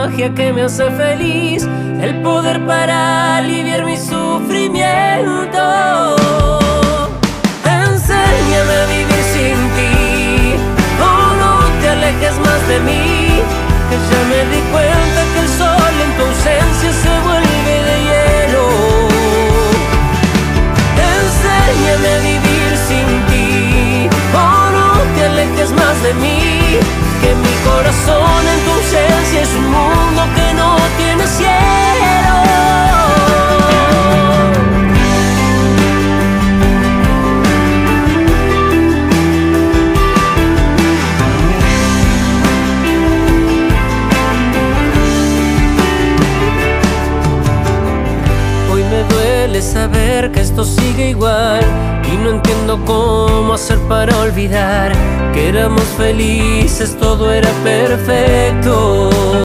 magia que me hace feliz, el poder para aliviar mi sufrimiento. Enséñame a vivir sin ti, oh, no te alejes más de mí, que ya me di cuenta que el sol en tu ausencia se vuelve de hielo. Enséñame a vivir sin ti, oh, no te alejes más de mí, que mi corazón en tu ausencia es un mundo que no tiene cielo. Hoy me duele saber que esto sigue igual y no entiendo cómo hacer para olvidar que éramos felices, todo era perfecto.